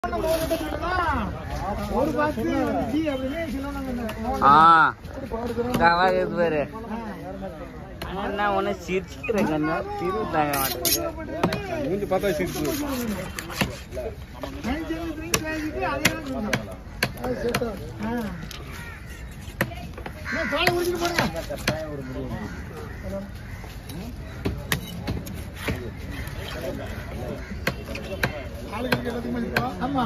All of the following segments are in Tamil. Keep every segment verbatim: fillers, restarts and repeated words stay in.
என்ன ஒண்ணு சிரிச்சுக்கிறேங்க சிறு தாங்க மாட்டேங்குது பார்த்தா சிரிச்சு ஆமா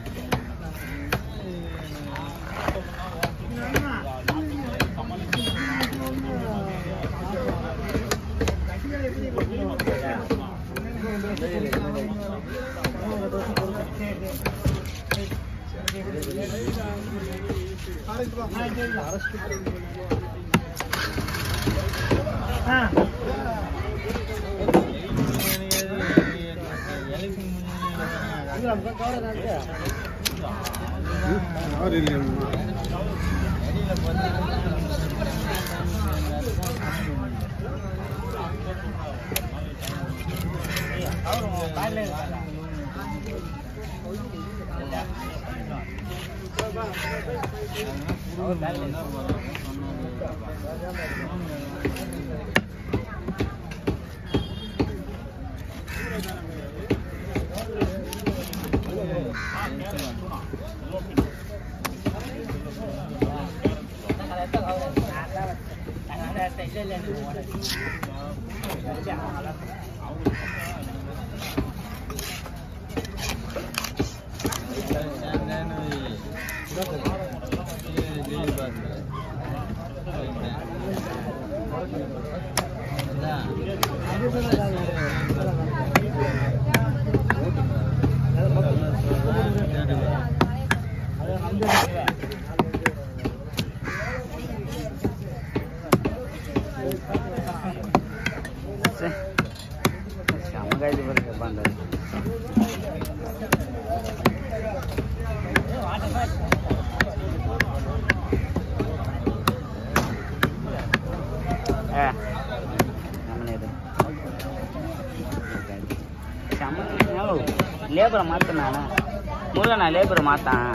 லேபரை மாத்தனா முருகனா லேபரை மாத்தான்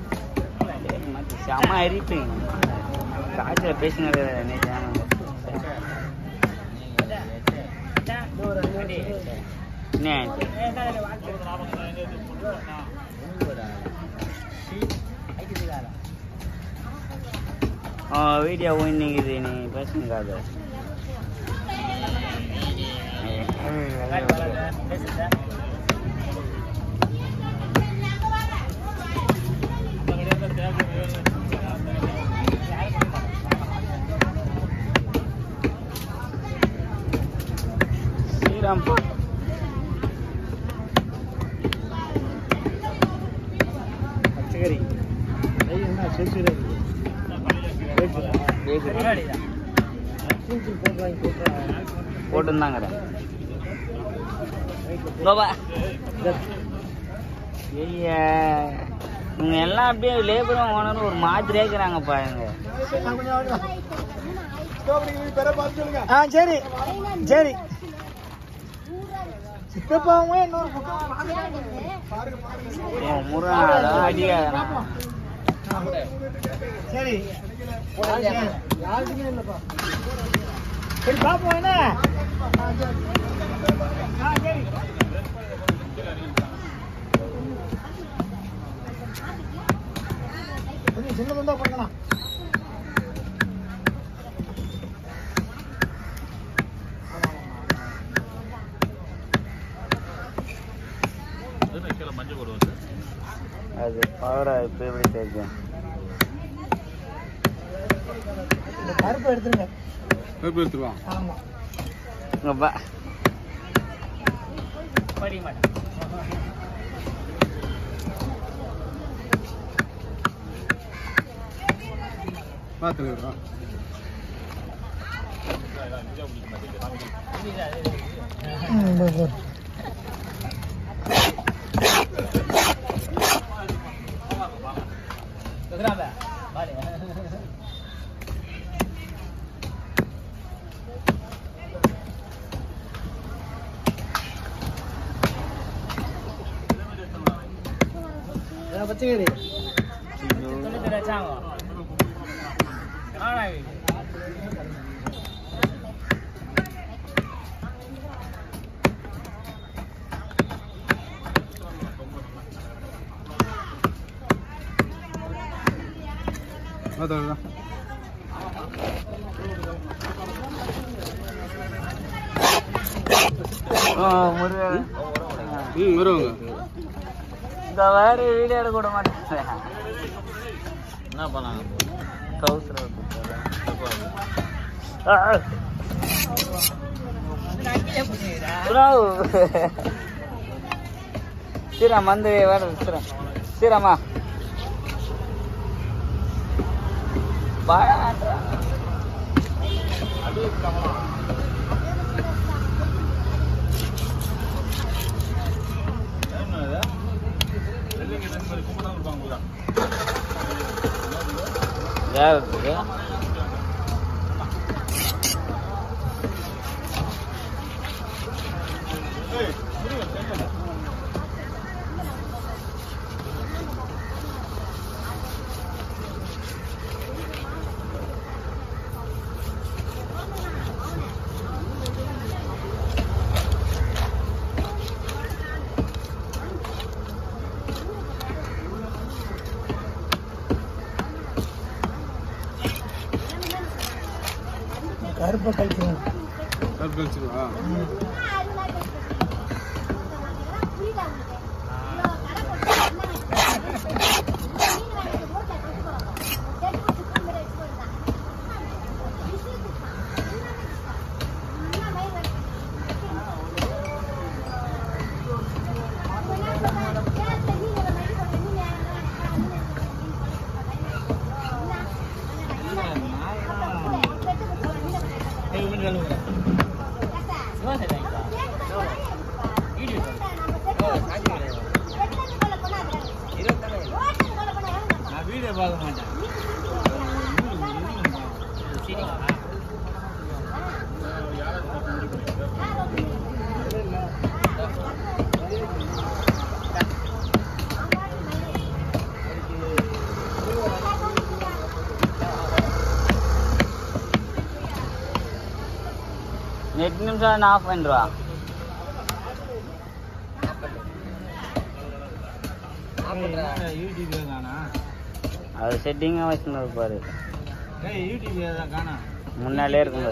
செம்ம அரிப்பீங்க காய்ச்சல பேசுங்க வீடியோ ஒன்னிக்குது நீ பேசுங்க அது ஸ்ரீராம்பா பச்சைக்கறி போட்டுருந்தாங்க இவங்க எல்லாம் அப்படியே லேபரும் ஓனரும் ஒரு மாதிரி இருக்கிறாங்கப்பா இவங்க. சரி சரி சித்தப்பாவும் இன்னொரு முருகன் அடியா சரி யாருக்குமே இல்லப்பா சரி பாப்போம் என்ன சரி கொஞ்சம் சின்ன துண்டா பண்ணலாம் அது பவரா இப்ப எப்படி தெரியும் பருப்பு எடுத்துருங்க பருப்பு எடுத்துருவான் ஆமா இங்கப்பா பார்த்துருக்கோம் பச்சைக்கறி ம் வருவாங்க. இந்த வேற வீடியோ எடுக்க விட மாட்டேன். என்ன பண்ணாங்க? கவுசர சீராம் வந்து வேற சீரம் சீராமா யாருக்கு கருப்பை கழிச்சுருவோம். கருப்பு கழிச்சுருவா? வீடியோ பார்க்க மாட்டேன். எட்டு நிமிஷம் ஆஃப் பண்ணிடுவா. அது செட்டிங்காக வச்சுருந்தது பாரு. முன்னாலே இருக்குங்க.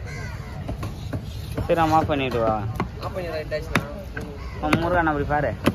சரி ஆஃப் பண்ணிடுவா. முருகன் அப்படி பாரு.